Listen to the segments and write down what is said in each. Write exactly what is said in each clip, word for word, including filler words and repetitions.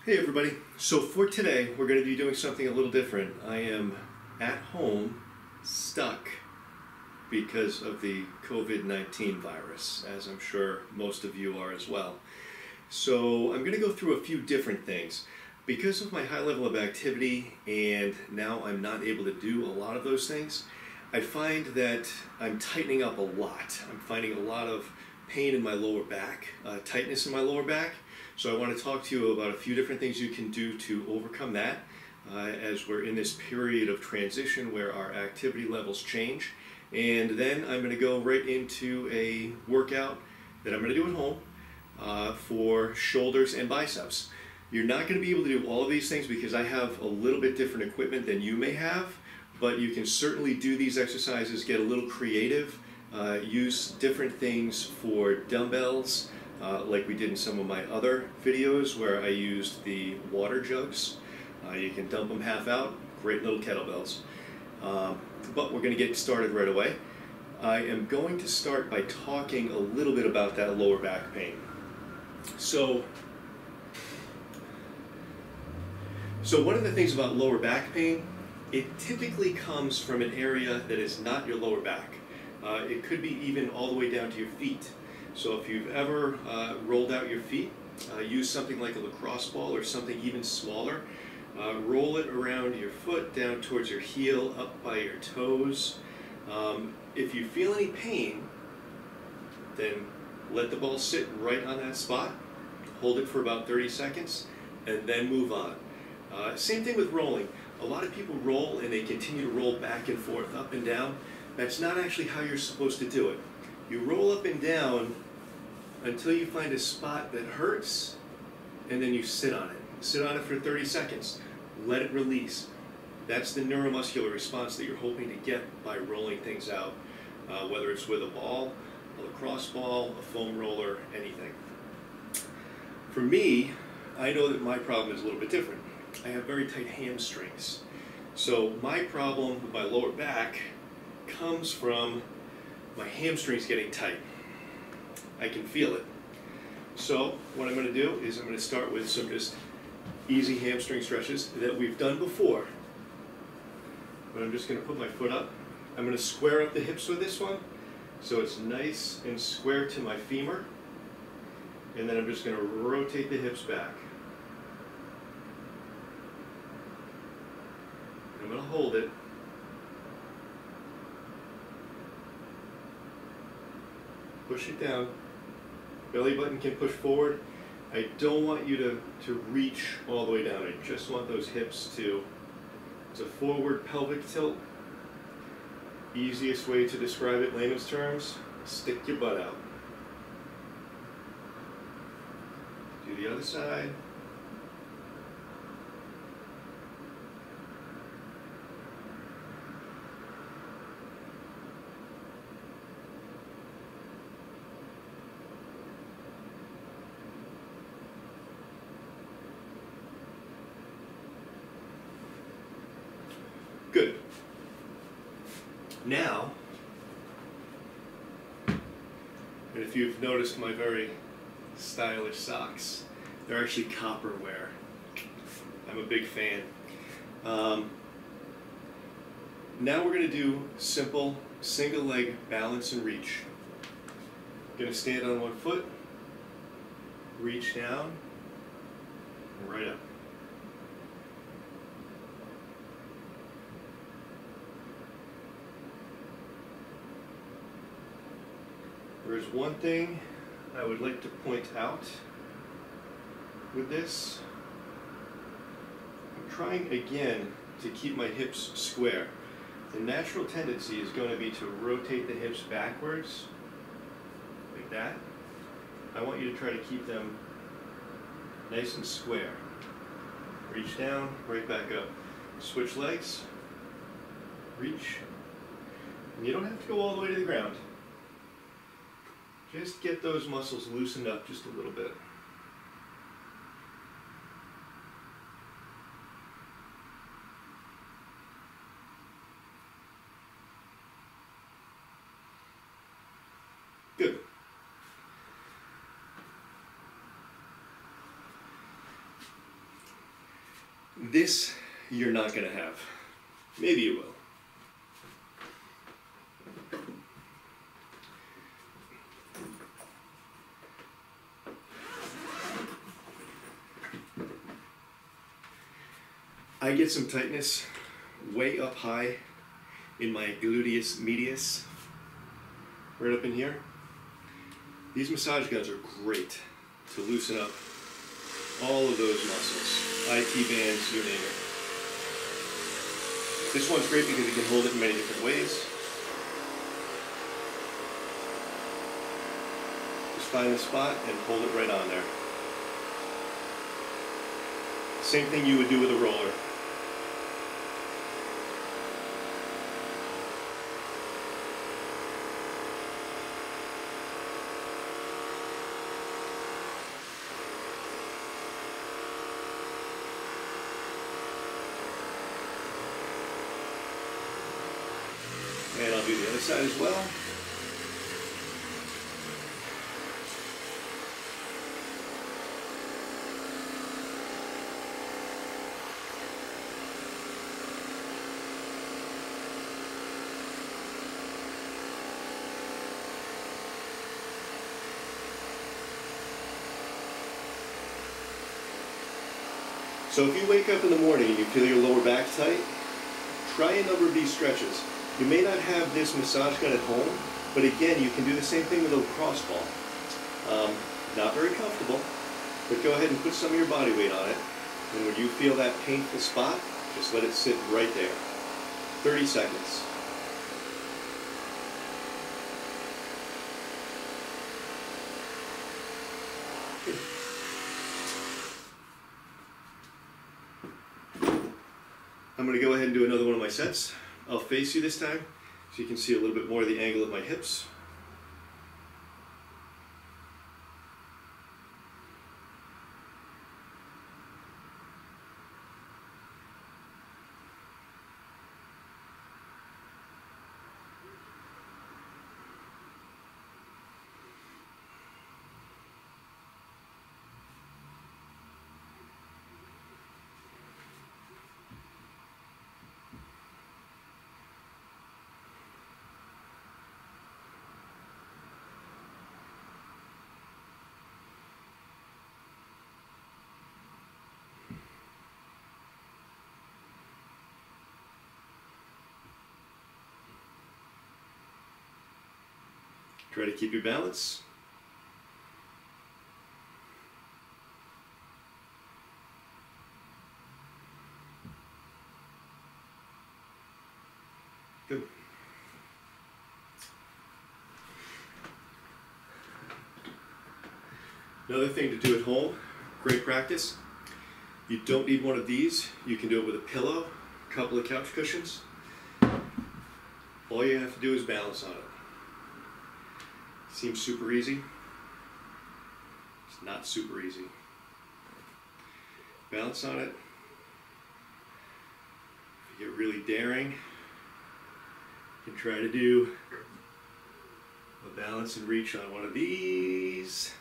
Hey everybody, so for today we're going to be doing something a little different. I am at home stuck because of the COVID nineteen virus, as I'm sure most of you are as well. So I'm going to go through a few different things. Because of my high level of activity and now I'm not able to do a lot of those things, I find that I'm tightening up a lot. I'm finding a lot of pain in my lower back, uh, tightness in my lower back. So I want to talk to you about a few different things you can do to overcome that uh, as we're in this period of transition where our activity levels change. And then I'm going to go right into a workout that I'm going to do at home uh, for shoulders and biceps. You're not going to be able to do all of these things because I have a little bit different equipment than you may have, but you can certainly do these exercises, get a little creative, uh, use different things for dumbbells, Uh, like we did in some of my other videos where I used the water jugs. Uh, you can dump them half out, great little kettlebells. Um, but we're going to get started right away. I am going to start by talking a little bit about that lower back pain. So, so one of the things about lower back pain, it typically comes from an area that is not your lower back. Uh, it could be even all the way down to your feet. So if you've ever uh, rolled out your feet, uh, use something like a lacrosse ball or something even smaller. Uh, roll it around your foot, down towards your heel, up by your toes. Um, if you feel any pain, then let the ball sit right on that spot. Hold it for about thirty seconds, and then move on. Uh, same thing with rolling. A lot of people roll and they continue to roll back and forth, up and down. That's not actually how you're supposed to do it. You roll up and down until you find a spot that hurts, and then you sit on it. Sit on it for thirty seconds. Let it release. That's the neuromuscular response that you're hoping to get by rolling things out, uh, whether it's with a ball, a lacrosse ball, a foam roller, anything. For me, I know that my problem is a little bit different. I have very tight hamstrings. So my problem with my lower back comes from my hamstring's getting tight. I can feel it. So what I'm going to do is I'm going to start with some just easy hamstring stretches that we've done before. But I'm just going to put my foot up. I'm going to square up the hips with this one so it's nice and square to my femur. And then I'm just going to rotate the hips back. I'm going to hold it. Push it down. Belly button can push forward. I don't want you to, to reach all the way down. I just want those hips to, it's a forward pelvic tilt. Easiest way to describe it, layman's terms, stick your butt out. Do the other side. Good. Now, and if you've noticed my very stylish socks, they're actually copper wear. I'm a big fan. Um, now we're going to do simple single leg balance and reach. I'm going to stand on one foot, reach down, and right up. There's one thing I would like to point out with this. I'm trying again to keep my hips square. The natural tendency is going to be to rotate the hips backwards, like that. I want you to try to keep them nice and square. Reach down, right back up. Switch legs, reach. And you don't have to go all the way to the ground. Just get those muscles loosened up just a little bit. Good. This you're not going to have. Maybe you will. I get some tightness way up high in my gluteus medius, right up in here. These massage guns are great to loosen up all of those muscles, I T bands, you name it. This one's great because you can hold it in many different ways. Just find the spot and hold it right on there. Same thing you would do with a roller. And I'll do the other side as well. So if you wake up in the morning and you feel your lower back tight, try a number of these stretches. You may not have this massage gun at home, but again, you can do the same thing with a lacrosse ball. Um, not very comfortable, but go ahead and put some of your body weight on it. And when you feel that painful spot, just let it sit right there. thirty seconds. I'm going to go ahead and do another one of my sets. I'll face you this time so you can see a little bit more of the angle of my hips. Try to keep your balance. Good. Another thing to do at home, great practice. You don't need one of these. You can do it with a pillow, a couple of couch cushions. All you have to do is balance on it. Seems super easy. It's not super easy. Balance on it. If you get really daring, you can try to do a balance and reach on one of these.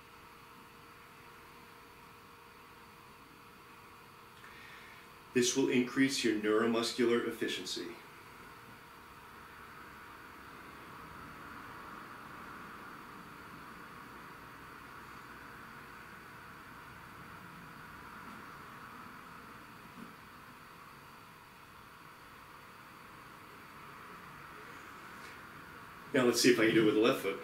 This will increase your neuromuscular efficiency. Now let's see if I can do it with the left foot.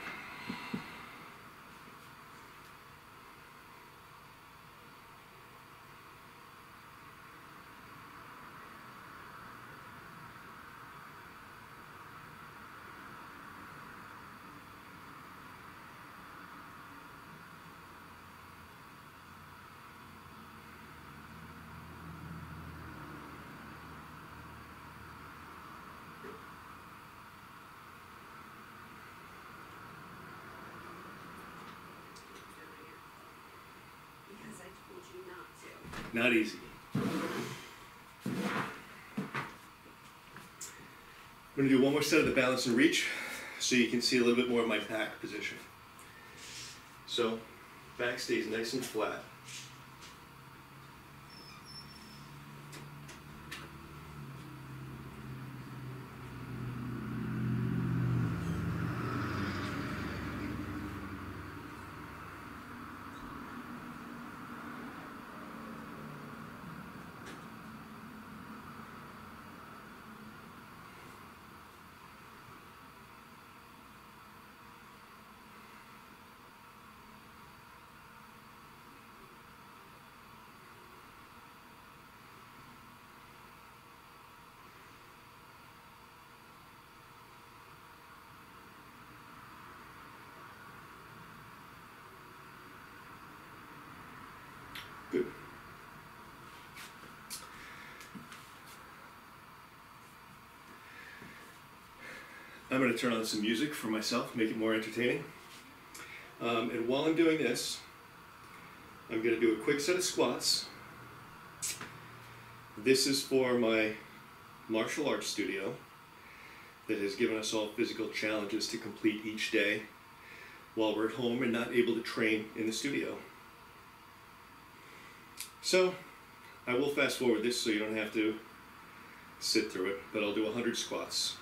Not easy. I'm going to do one more set of the balance and reach so you can see a little bit more of my back position. So, back stays nice and flat. I'm going to turn on some music for myself, make it more entertaining. Um, and while I'm doing this, I'm going to do a quick set of squats. This is for my martial arts studio that has given us all physical challenges to complete each day while we're at home and not able to train in the studio. So I will fast forward this so you don't have to sit through it, but I'll do one hundred squats.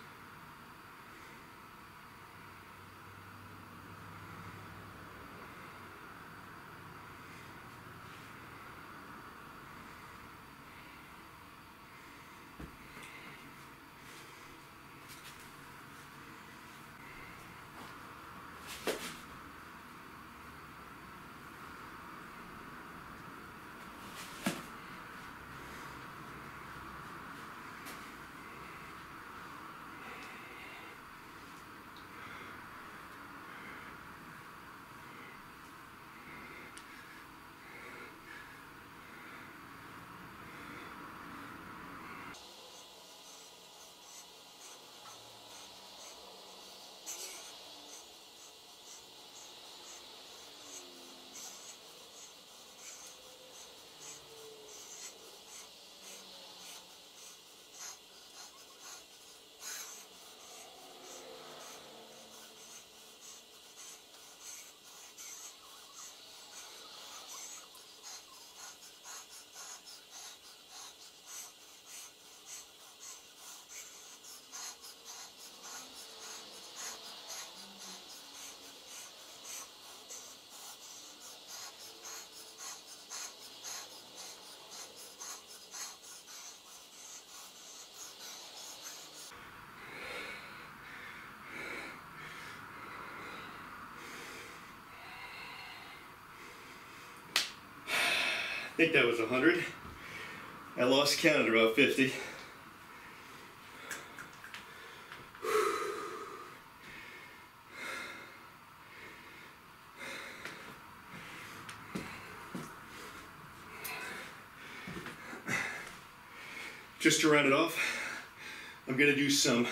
I think that was one hundred. I lost count at about fifty. Just to round it off, I'm going to do some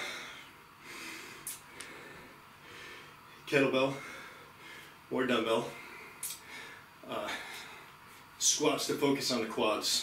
kettlebell or dumbbell uh, squats to focus on the quads.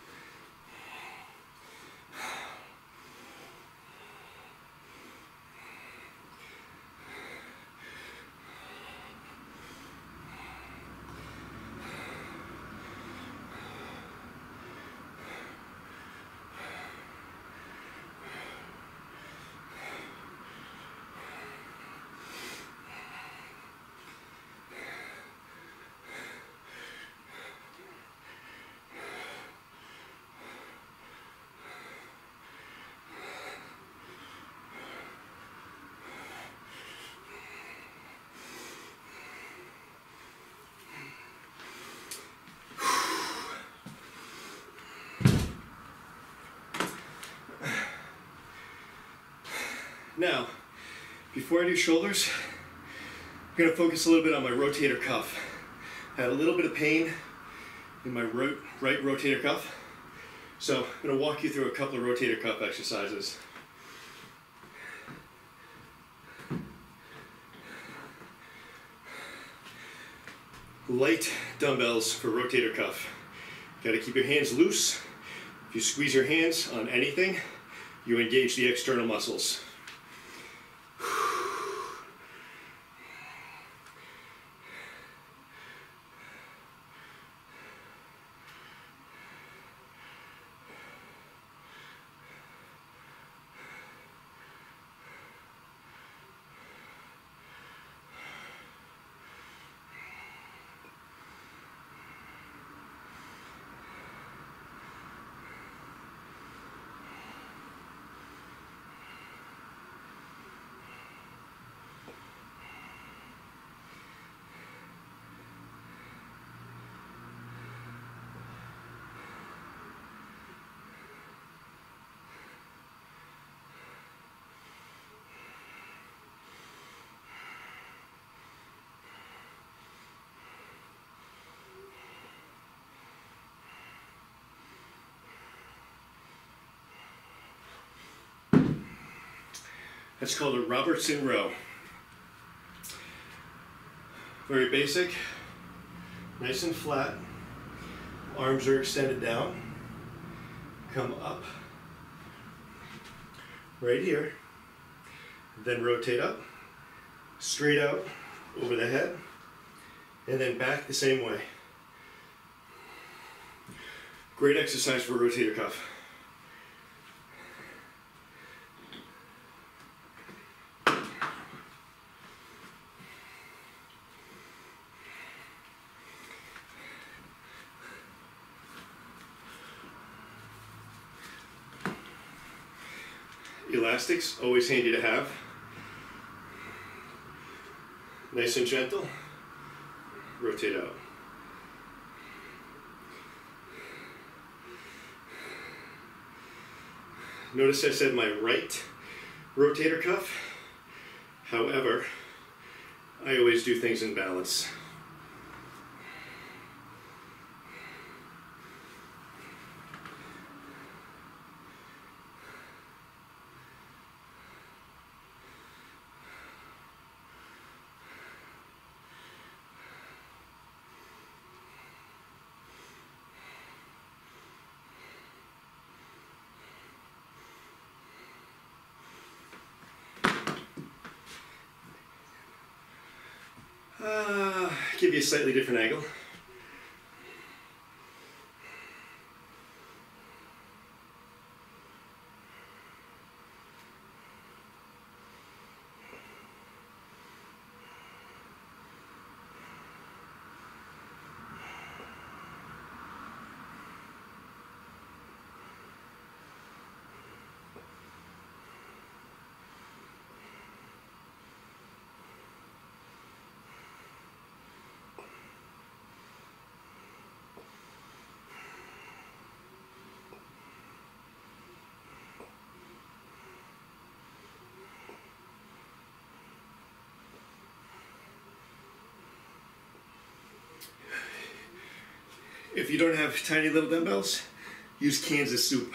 Now, before I do shoulders, I'm going to focus a little bit on my rotator cuff. I had a little bit of pain in my right, right rotator cuff, so I'm going to walk you through a couple of rotator cuff exercises. Light dumbbells for rotator cuff. Got to keep your hands loose. If you squeeze your hands on anything, you engage the external muscles. That's called a Robertson row. Very basic, nice and flat. Arms are extended down. Come up, right here. Then rotate up, straight out over the head, and then back the same way. Great exercise for rotator cuff. Elastics, always handy to have. Nice and gentle. Rotate out. Notice I said my right rotator cuff. However, I always do things in balance. Uh, give you a slightly different angle. If you don't have tiny little dumbbells, use Kansas soup.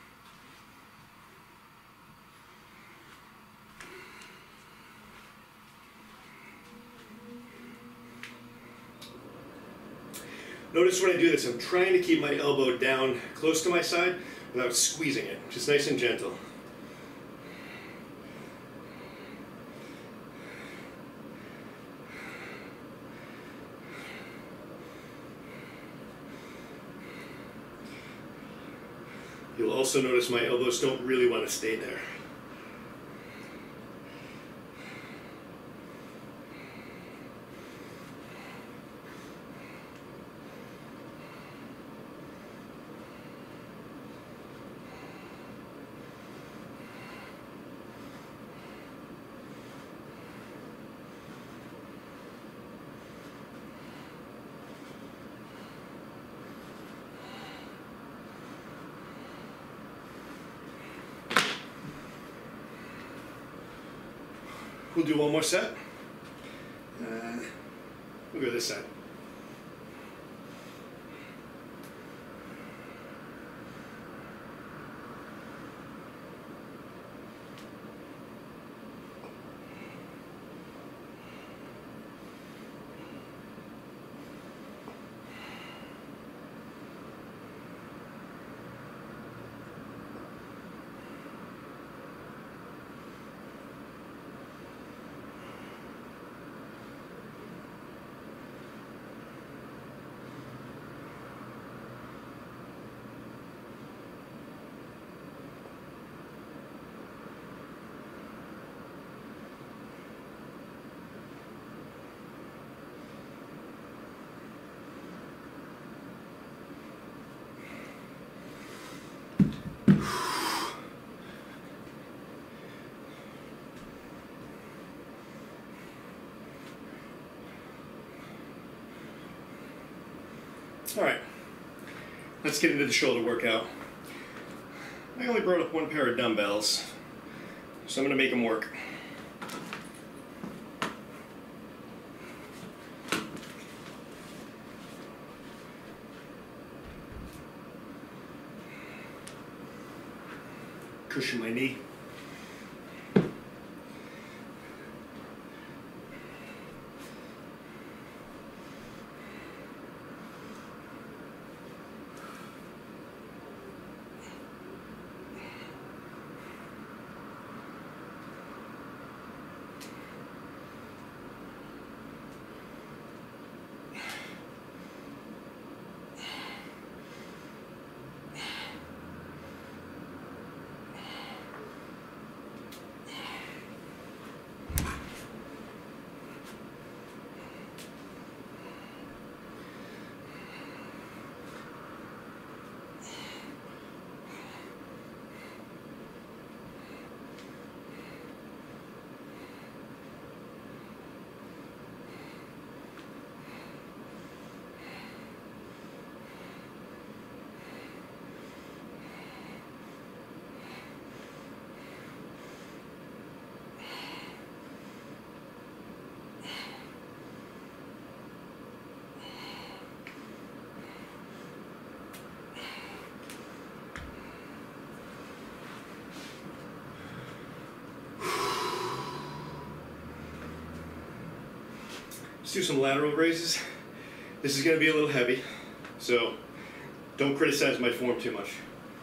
Notice when I do this, I'm trying to keep my elbow down close to my side without squeezing it, just nice and gentle. You'll also notice my elbows don't really want to stay there. We'll do one more set. Uh, we'll go this side. All right, let's get into the shoulder workout. I only brought up one pair of dumbbells, so I'm going to make them work. Cushion my knee. Let's do some lateral raises. This is going to be a little heavy, so don't criticize my form too much.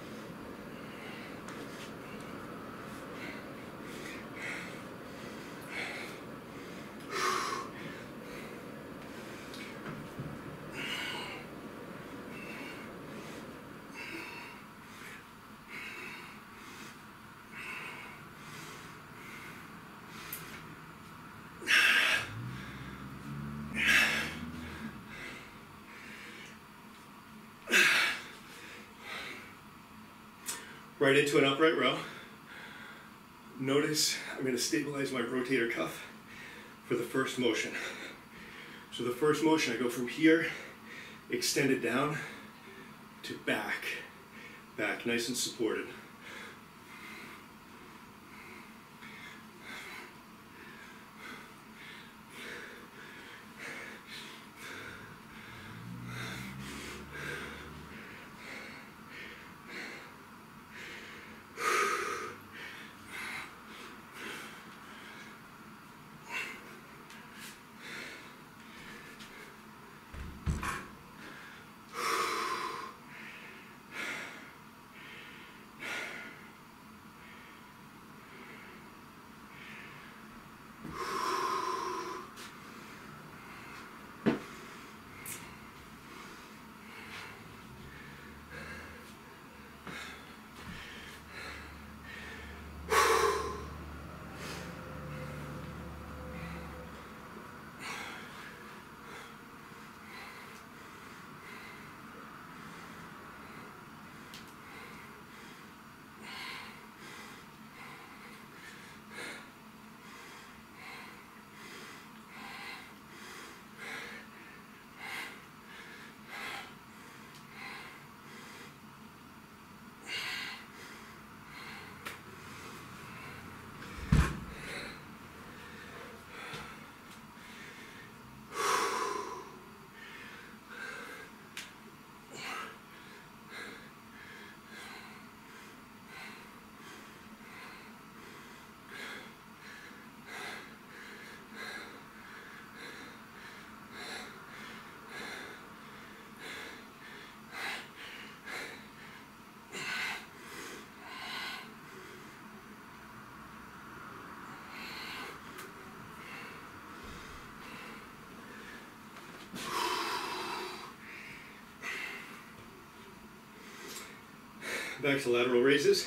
Right into an upright row. Notice I'm going to stabilize my rotator cuff for the first motion. So the first motion, I go from here, extend it down to back. Back, nice and supported. Back to lateral raises.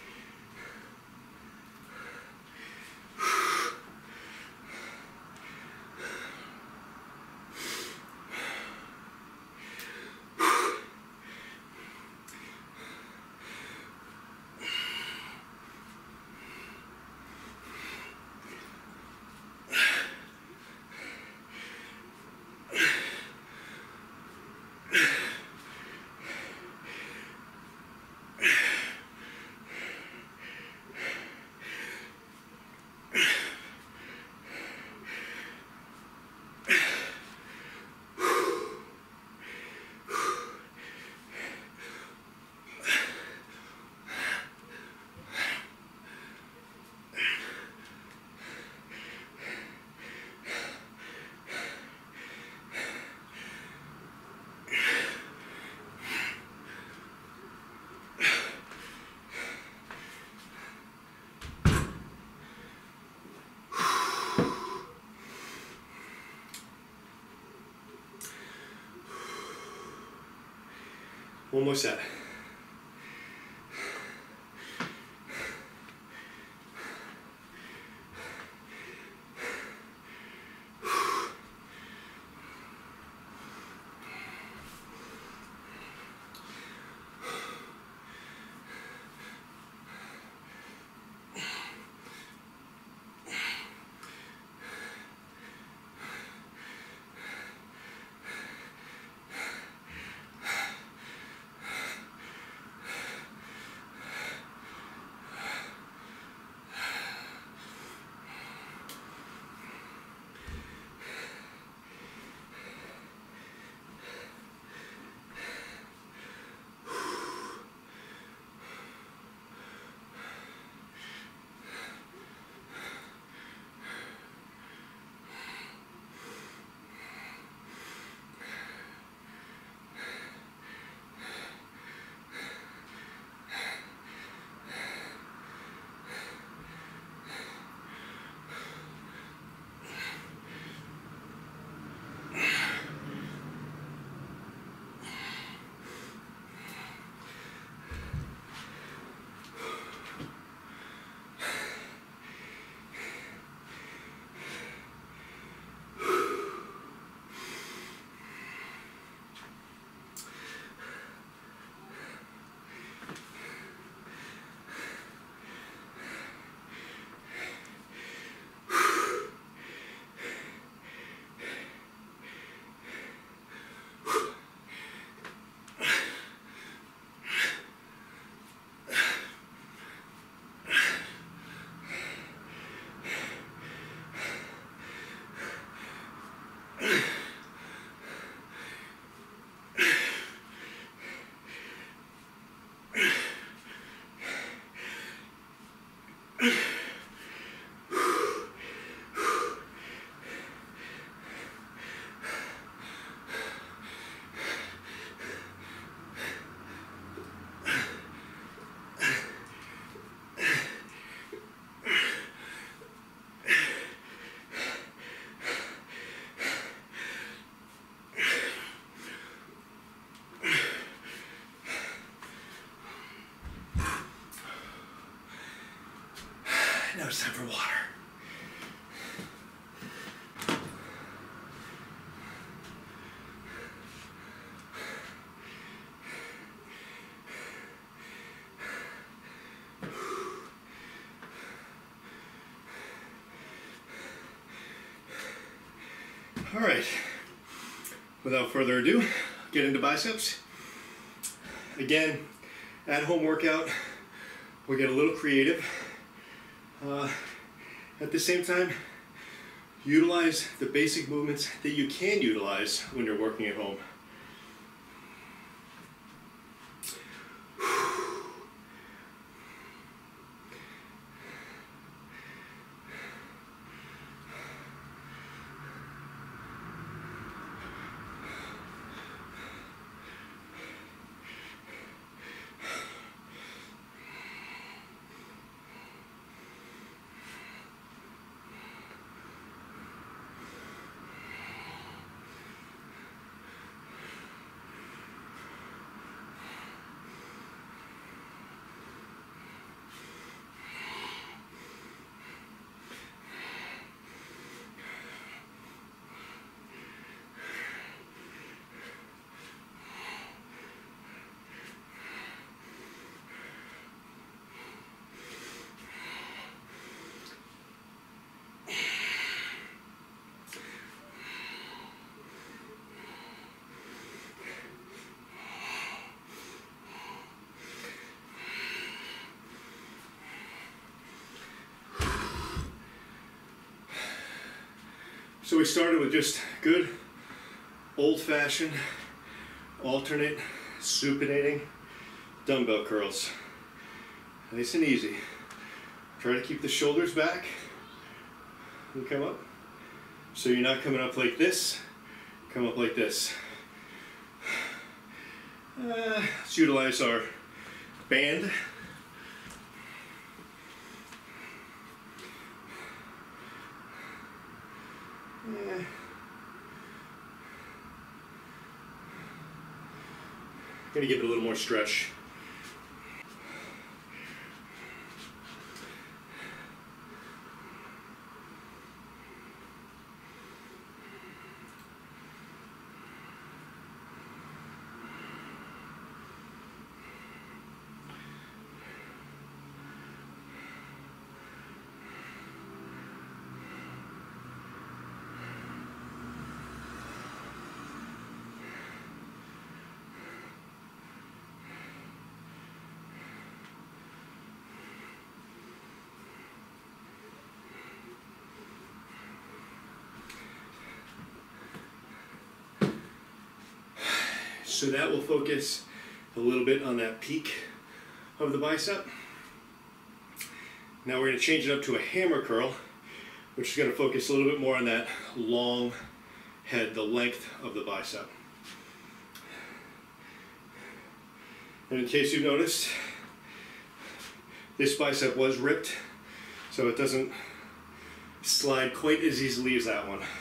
One more set. it's time for water. All right, without further ado, get into biceps. Again, at-home workout, we get a little creative. Uh, at the same time, utilize the basic movements that you can utilize when you're working at home. So we started with just good, old-fashioned, alternate, supinating dumbbell curls. Nice and easy. Try to keep the shoulders back and come up. So you're not coming up like this, come up like this. Uh, let's utilize our band. Yeah. Gonna give it a little more stretch. So that will focus a little bit on that peak of the bicep. Now we're going to change it up to a hammer curl, which is going to focus a little bit more on that long head, the length of the bicep. And in case you've noticed, this bicep was ripped, so it doesn't slide quite as easily as that one.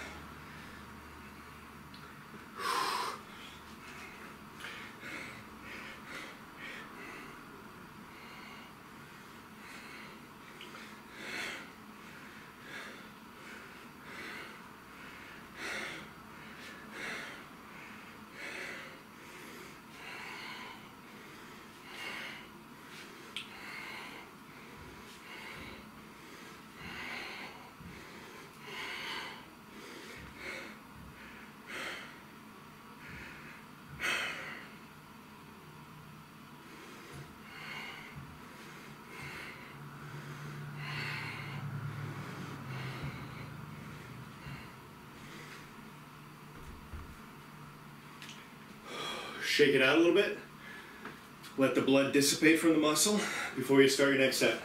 Shake it out a little bit. Let the blood dissipate from the muscle before you start your next set.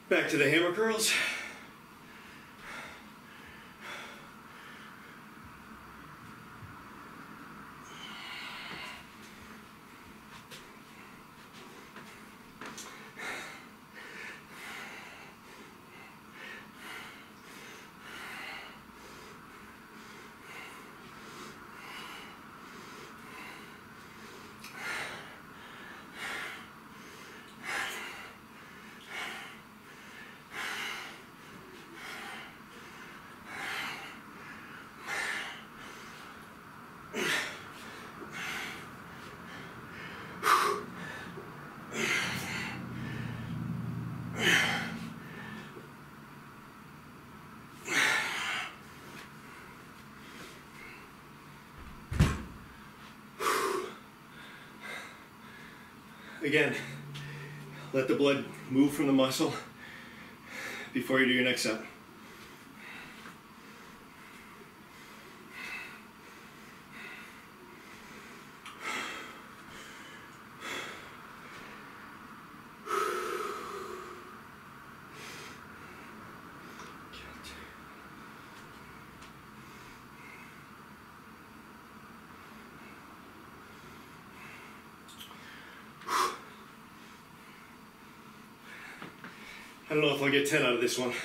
Back to the hammer curls. Again, let the blood move from the muscle before you do your next set. I don't know if I'll get ten out of this one.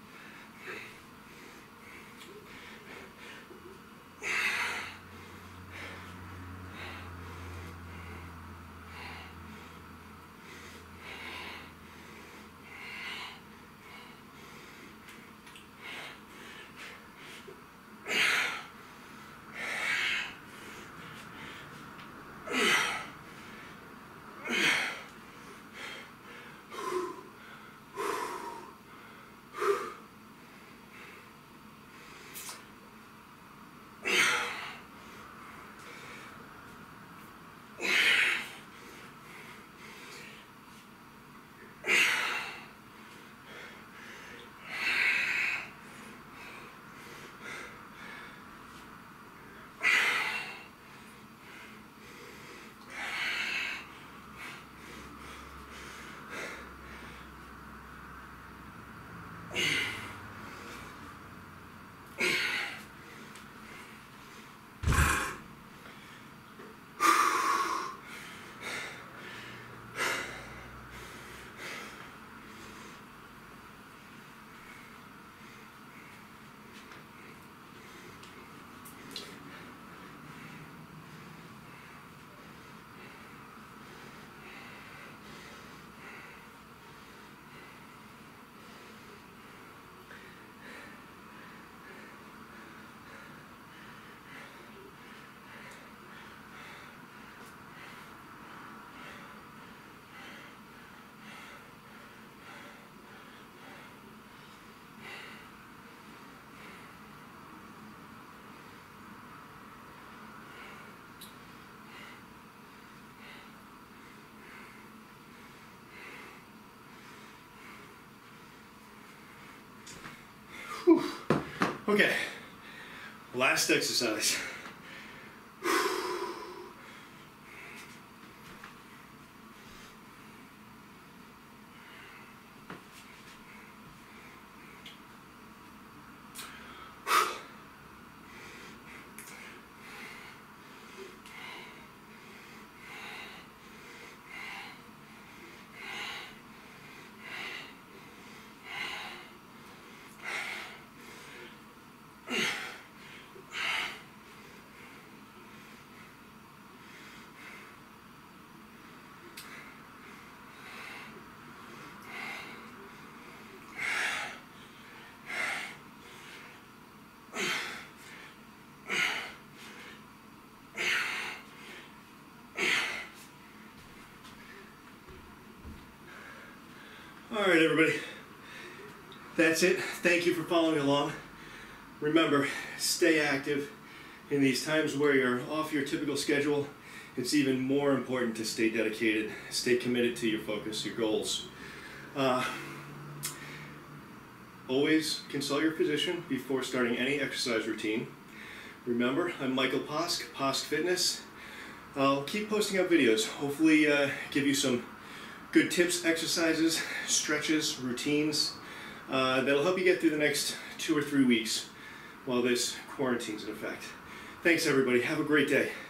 Whew. Okay, last exercise. All right, everybody, that's it. Thank you for following along. Remember, stay active. In these times where you're off your typical schedule, it's even more important to stay dedicated, stay committed to your focus, your goals. Uh, always consult your physician before starting any exercise routine. Remember, I'm Michael Posk, PoskFitness. I'll keep posting up videos, hopefully uh, give you some good tips, exercises, stretches, routines uh, that'll help you get through the next two or three weeks while this quarantine's in effect. Thanks everybody, have a great day.